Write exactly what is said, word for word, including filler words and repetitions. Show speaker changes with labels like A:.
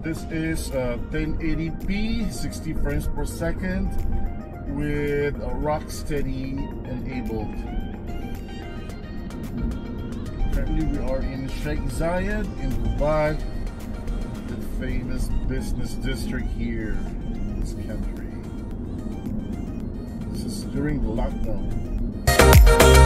A: This is uh, ten eighty p, sixty frames per second with a Rocksteady enabled. Currently we are in Sheikh Zayed in Dubai, the famous business district here in this country. This is during the lockdown.